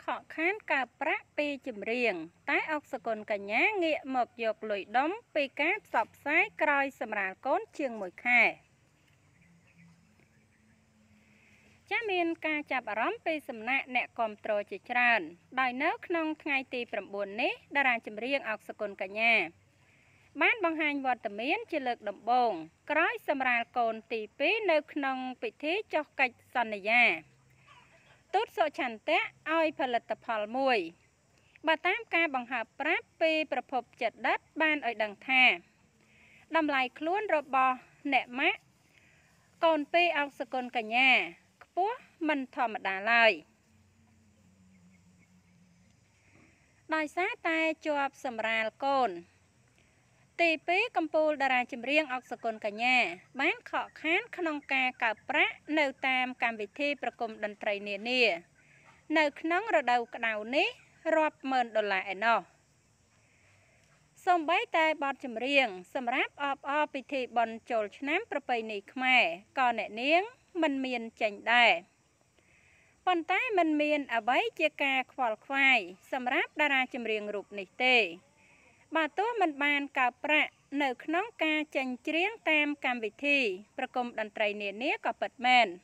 ខកខានការប្រាក់ពីចម្រៀងតែអុកសកុនកញ្ញាងាកមកយកលុយដុំពីការផ្សព្វផ្សាយក្រោយសម្រាលកូនជាង1ខែចាមានការចាប់អារម្មណ៍ពីសំណាក់អ្នកគាំទ្រជាច្រើនដោយនៅក្នុងថ្ងៃទី9នេះតារាចម្រៀងអុកសកុនកញ្ញាបានបង្ហាញវត្តមានជាលើកដំបូងក្រោយសម្រាលកូនទី2នៅក្នុងពិធីចុះកិច្ចសន្យាទូតសុឆន្ទៈឲ្យផលិតផលមួយបើតាមការបង្ហើបប្រាប់ពីប្រភពចិត្តដិតបានឲ្យដឹងថាតម្លៃខ្លួនរបស់អ្នកម៉ាក់កូនពីរអុកសកុនកញ្ញាខ្ពស់មិនធម្មតាឡើយដោយសារតែជាប់សម្រាលកូនទី2កម្ពុជាតារាចម្រៀងអុកសកុនកញ្ញាបានខកខានក្នុងការកើបប្រាក់នៅតាមកម្មវិធីប្រគំតន្ត្រីនានានៅក្នុងរដូវក្តៅនេះរាប់ម៉ឺនដុល្លារឯណោះសូម្បីតែបទចម្រៀងសម្រាប់អបអរពិធីបុណ្យចូលឆ្នាំប្រពៃណីខ្មែរក៏អ្នកនាងមិនមានចេញដែរប៉ុន្តែមិនមានអ្វីជាការខ្វល់ខ្វាយសម្រាប់តារាចម្រៀងរូបនេះទេបើទោះមិនបានកើបប្រាក់នៅក្នុងការចេញច្រៀងតាមកម្មវិធីប្រគំតន្ត្រីនានាក៏ពិតមែន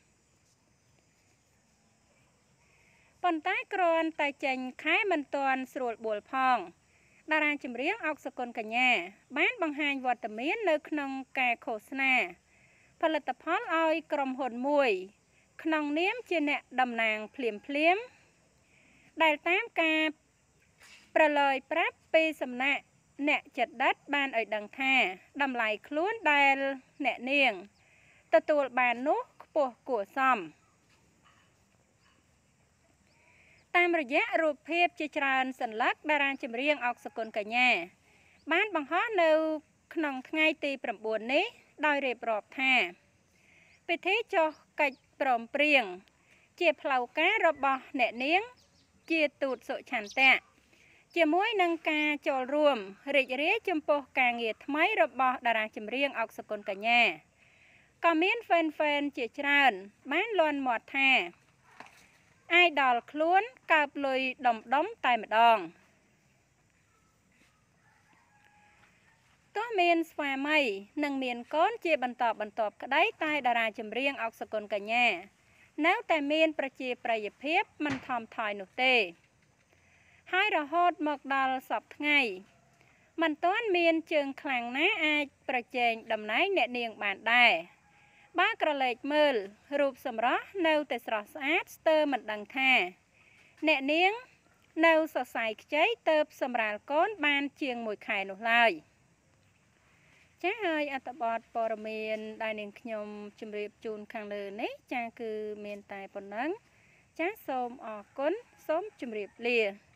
ប៉ុន្តែគ្រាន់តែចេញខែមិនទាន់ស្រួលបួលផងតារាចម្រៀងអុកសកុនកញ្ញាបានបង្ហាញវត្តមាននៅក្នុងការឃោសនាផលិតផលឲ្យក្រុមហ៊ុនមួយក្នុងនាមជាអ្នកតំណាងភ្លាមដែលតាមការប្រឡយប្រាប់ពីសំណាក់អ្នកចិត្តដិតបានឲ្យដឹងថាតម្លៃខ្លួនដែលអ្នកនាងទទួលបាននោះខ្ពស់គួរសមតាមរយៈរូបភាពជាច្រើនសន្លឹកតារាចម្រៀងអុកសកុនកញ្ញាបានបង្ហោះនៅក្នុងថ្ងៃទី9នេះដោយរៀបរាប់ថាពិធីចុះកិច្ចព្រមព្រៀងជាផ្លូវការរបស់អ្នកនាងជាទូតសុឆន្ទៈជាមួយនឹងការចូលរួមរីករាយចំពោះការងារថ្មីរបស់តារាចម្រៀងអុកសកុនកញ្ញាក៏មានហ្វេនជាច្រើនបានលាន់មាត់ថាអាយដល់ខ្លួនកើបលុយដុំតែម្ដងទោះមានស្វាមីនិងមានកូនជាបន្តបន្ទាប់ក្តីតែតារាចម្រៀងអុកសកុនកញ្ញានៅតែមានប្រជាប្រិយភាពមិនថមថយនោះទេហើយរហូតមកដល់សប្តាហ៍ថ្ងៃមិនទាន់មានជើងខ្លាំងណាអាចប្រជែងតំណែងអ្នកនាងបានដែរបើក្រឡេកមើលរូបសម្រស់នៅតែស្រស់ស្អាតស្ទើរមិនដឹងថាអ្នកនាងនៅសរសៃខ្ចីទៅសម្រាលកូនបានជាង1ខែនោះឡើយចាហើយអត្ថបទព័ត៌មានដែលនាងខ្ញុំជម្រាបជូនខាងលើនេះចាគឺមានតែប៉ុណ្ណឹងចាសូមអរគុណសូមជម្រាបលា